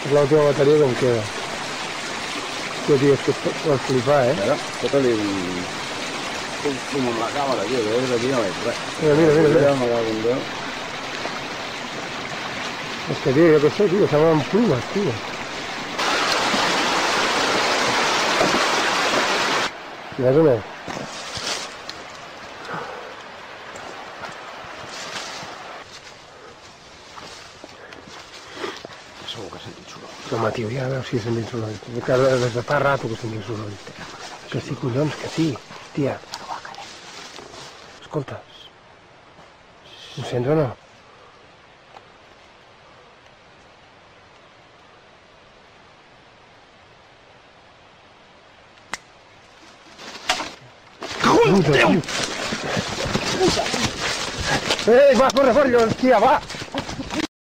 És l'última bateria que em queda. Tio, és que pots flipar, eh? Mira, fota-li un... Com amb la càmera, tio, que és d'aquí no veig res. Mira. Me cago en Déu. És que, tio, jo què sé, tio, semblen plumes, tio. Veus o no? Segur que he sentit soroll. Home, tio, ja veus si he sentit soroll. Des de fa rato que he sentit soroll. Que sí, collons, que sí. Hòstia. Escolta. Ho sents o no? Déu! Ei, va, corre, hòstia, va!